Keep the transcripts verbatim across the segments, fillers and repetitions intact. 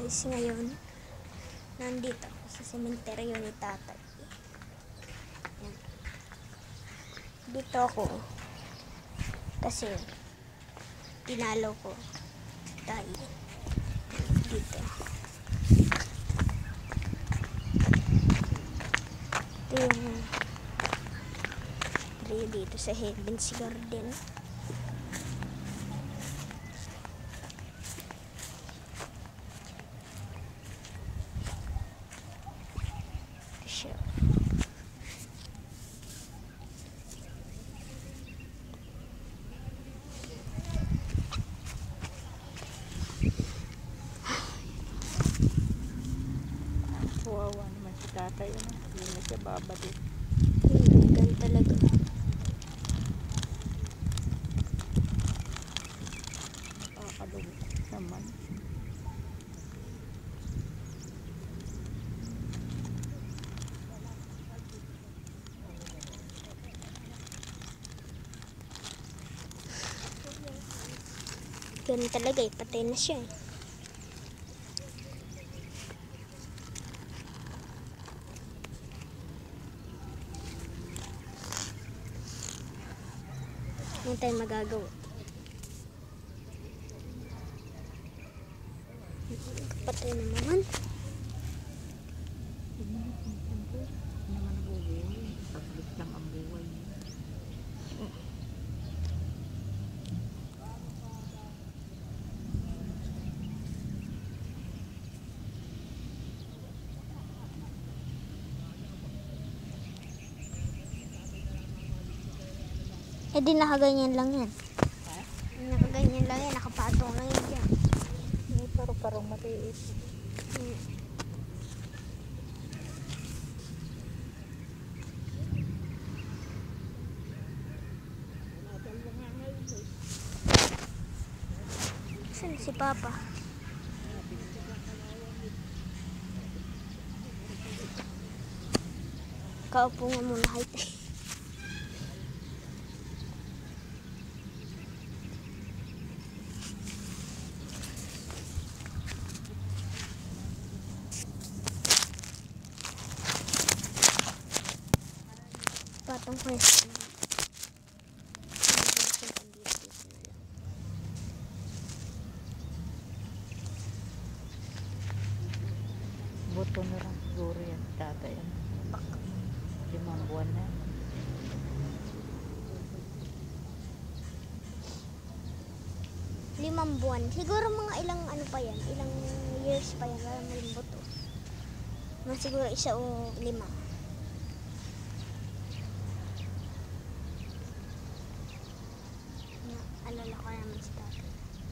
guys, ngayon nandito ako sa sementeryo ni tatay. Yan. Dito ako kasi tinalo ko tayo dito. Ito yung tree dito sa Heaven's Garden. Siya. Kawawa naman si tatay, ano? Hindi na siya babalik. Hmm, gan talaga. Nakakalungkot naman. Gan talaga eh, patay na siya eh. Ano tayo magagawa? Patay na naman. Hindi naman nabubuhay. Saglit lang ang buhay. Eh di nakaganyan lang yan. Ha? Nakaganyan lang yan, nakapatong lang yan dyan. May parang-parang matiis. Hmm. Saan si Papa? Kaupo nga muna kahit eh. Patong question. Buto na lang siguro yan si tatay. Ano? Limang buwan na. Limang buwan. Siguro mga ilang ano pa yan. Ilang years pa yan. Para malimbot o. Mga siguro isa o lima. Na, alala ko naman si tatay.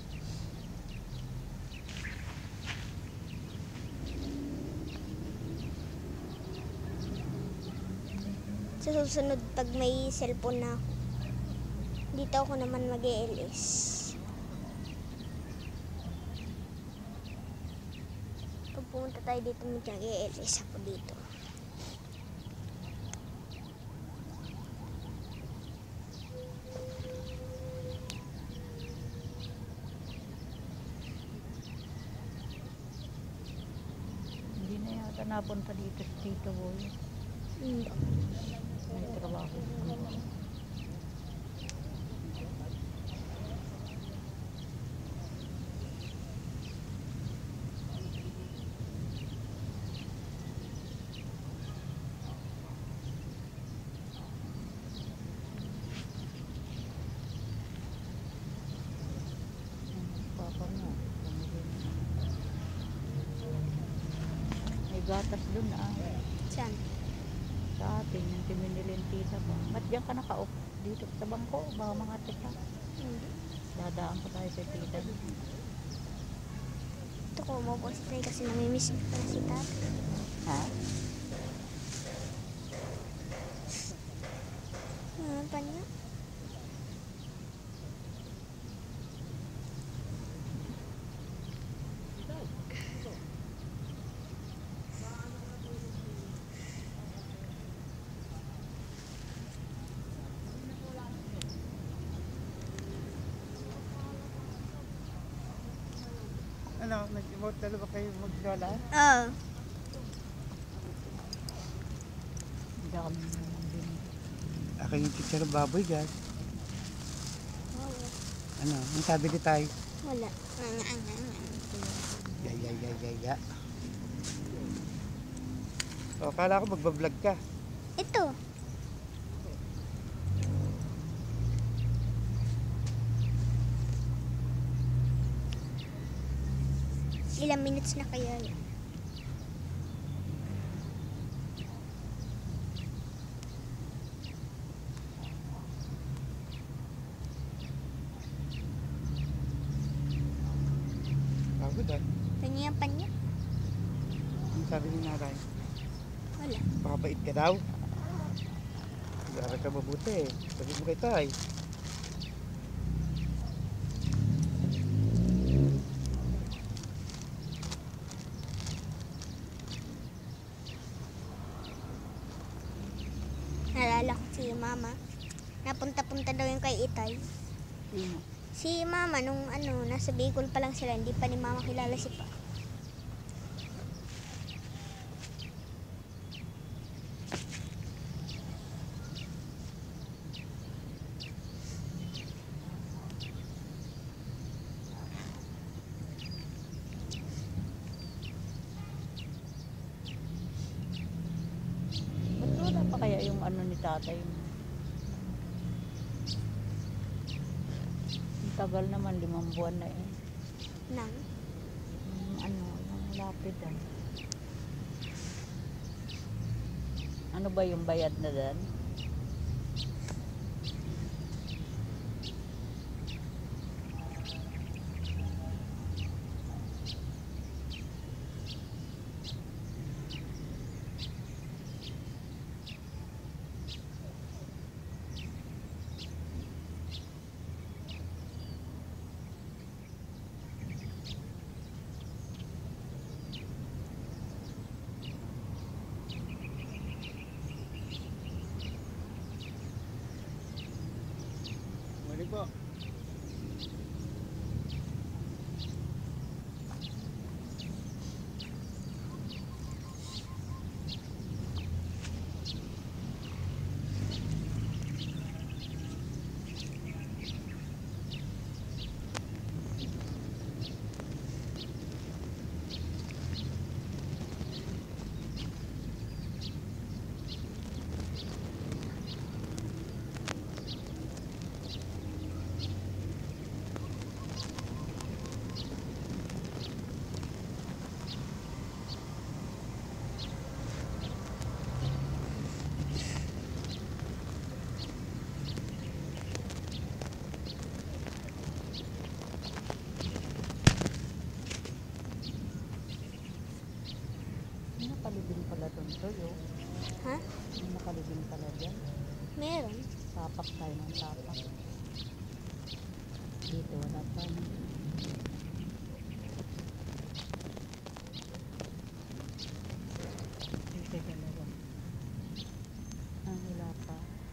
Sa susunod, pag may cellphone na ako, dito ako naman mag-E L S. Pag pumunta tayo dito, mag-E L S ako dito. Hindi na yata napunta dito si Tito Boy. Hindi. May trabaho. Papa mo. May gatas dun ah. Saan? Sa atin, yung timinilin tita mo. Ba't diyan ka nakaup dito sa bangko? Baka mga tita. Hindi. Dadaan ko tayo sa tita. Ito ko, mabos tayo kasi namimiss ko pala si tatay. Ha? Ano pa niya? Ano, nag Remote dalawa kayo magdala? Oo. Dami naman din. Akin yung picture ng baboy dyan. Oo. Ano? Ang sabi ni Tay? Wala. Ya, ya, ya, ya, ya. O, kala ko magbablog ka. Ito. Ilang minutes na kaya yun? Pagod ah. Kanya yung panya? Ang sabi ni Nanay? Wala. Makabait ka daw. Mag-aaral ka mabuti eh. Sabi mo kay Tay. Nalala ko si mama. Napunta-punta daw yung kay Itay. Sino? Si mama nung ano, nasa Bicol pa lang sila, hindi pa ni mama kilala si pa. Ba't wala pa kaya yung ano ni tatay mo? Ang tagal naman, limang buwan na eh. Nang. Yung ano, yung lapid ah. Ano ba yung bayad na dan? Mali po. May nakalibing pala doon to yo. Ha? May nakalibing pala dyan. Meron. Tapak tayo ng tapak. Dito wala pa. Dito dalawa. Ah, wala pa.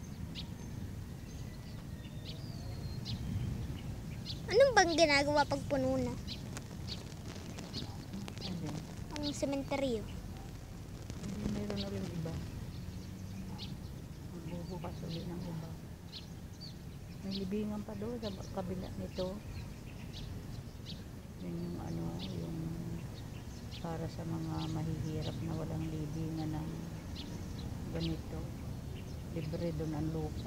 Anong bang ginagawa pag puno na? Ano? Ang sementeryo. Hindi, meron na rin iba. Magbubukas ulit ng iba. May libingan pa doon sa kabila nito. Yun yung ano, yung para sa mga mahihirap na walang libingan ng ganito. Libre doon ang lupa.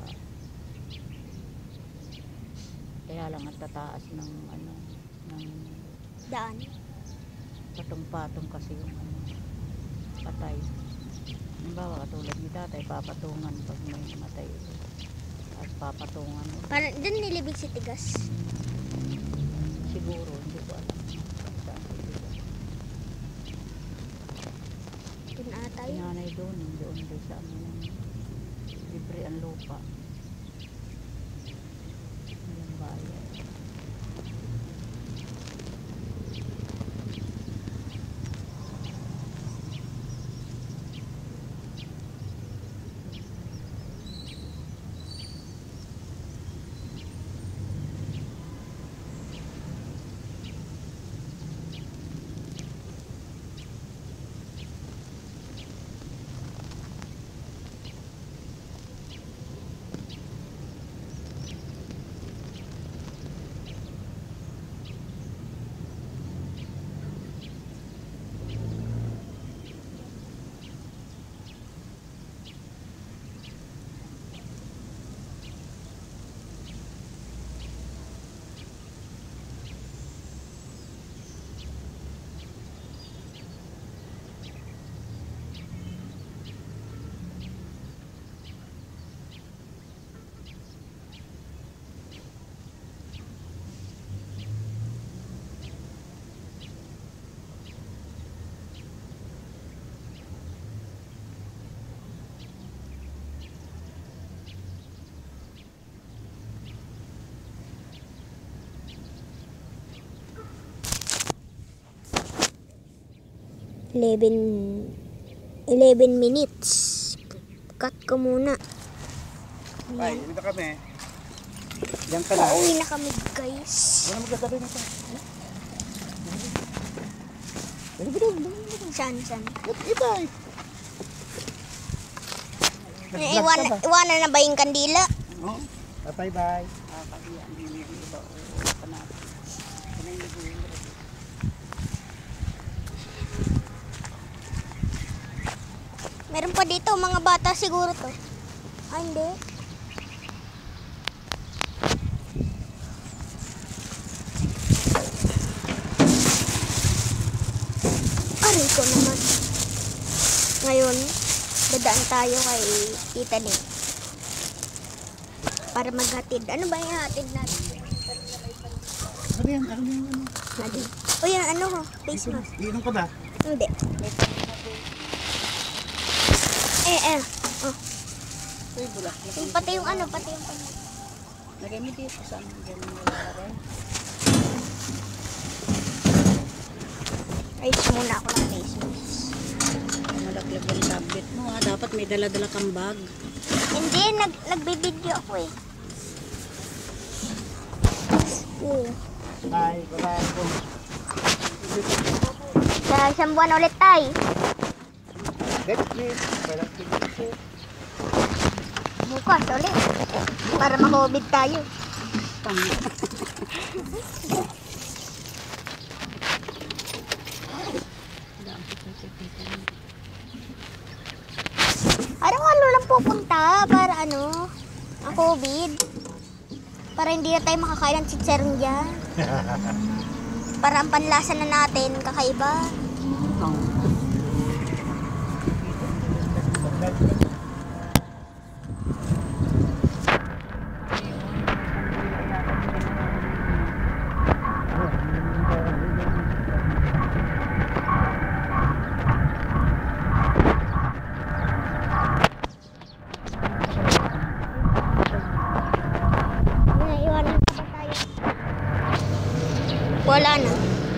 Kaya lang at tataas ng ano, ng Daan. patong-patong kasi yung ano, patay. Halimbawa katulad ni tatay, papatungan pag may matay ito. At papatungan mo. Parang dun nilibig si Tigas. Siguro, hindi ko alam. Saan siguro. Dun ata yun. Pinanay doon, doon doon sa amin. Libre ang lupa. Walang bayad. eleven eleven minutes. Cut ko muna. Ay, Ayan. dito kami. Diyan ka na. Pauwi na kami, guys. Wala magkatabi na ito. Saan, saan? Ba't iba eh? Iwan, iwanan na ba yung kandila? Oo. Bye bye. Meron pa dito, mga bata siguro to. Ah, hindi. Aray ko naman. Ngayon, dadaan tayo kay Tita Ning. Para maghatid. Ano ba yung hatid natin? Ano yan? Ano yan? Ano? Nadi. O yan, ano ho? Face mask. Iinom ka ba? Hindi. Eh, eh. Oh. Uy, bulak. Yung pati yung ano, pati yung ano. Lagay mo dito sa amin. Diyan mo lalagay. Ayos muna ako ng face mask. Malaglag yung tablet mo ha. Dapat may dala-dala kang bag. Hindi, nag, nagbibideo ako eh. Oo. Bye. Bye. Sa isang buwan ulit tayo. Next week. Walang tigil. Bukas ulit. Para makubid tayo. Ano nga lang pupunta para ano, ang COVID. Para hindi na tayo makakain ng chicharon dyan. Para ang panlasa na natin kakaiba. Naiwanan pa ba tayo? Wala na.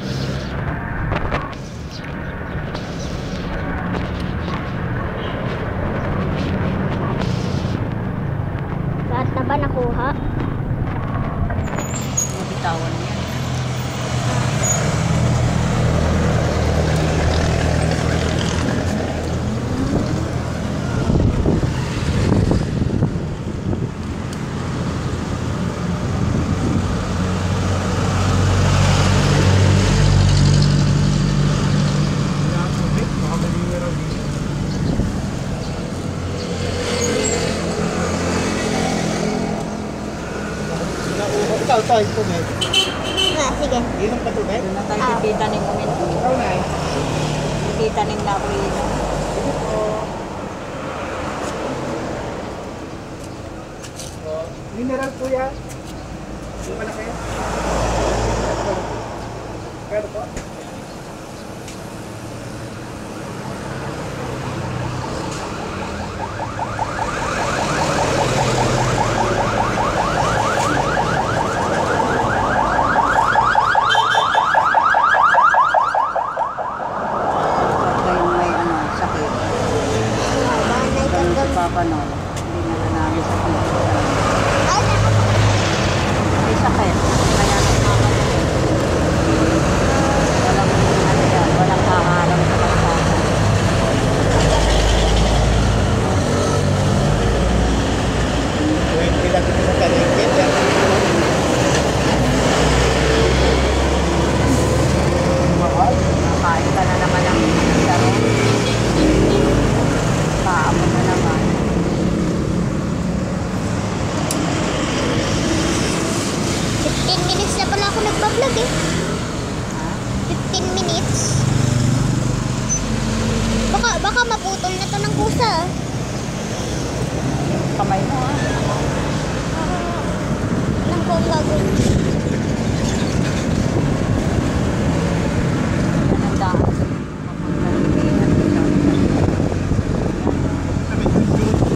Lahat na ba nakuha? Mabitawan niya. Ikaw, ito, ito, tubig. Ah, sige. Inom ka tubig? Doon na tayo kikita ng moment. Ikaw na eh. Kikita ng na ako yun. Oh, mineral po yan. Di ba na kayo? Pero po? Pagka yung may ano, sakit. Banay Ganun ka si Papa no. Hindi na lang namin sakit. Ay, naka- May sakit. Kaya nagmamali. Walang ano yan. Walang kakaharap sa kalsada. Twenty lang ito sa kalingkit. Yan. Mahal. Nakain ka na naman ng saron. Paamo na naman. fifteen minutes na pala ako nagpa-vlog eh. Ha? fifteen minutes. Baka, baka maputol na to ng kusa. ah. Kamay mo ah.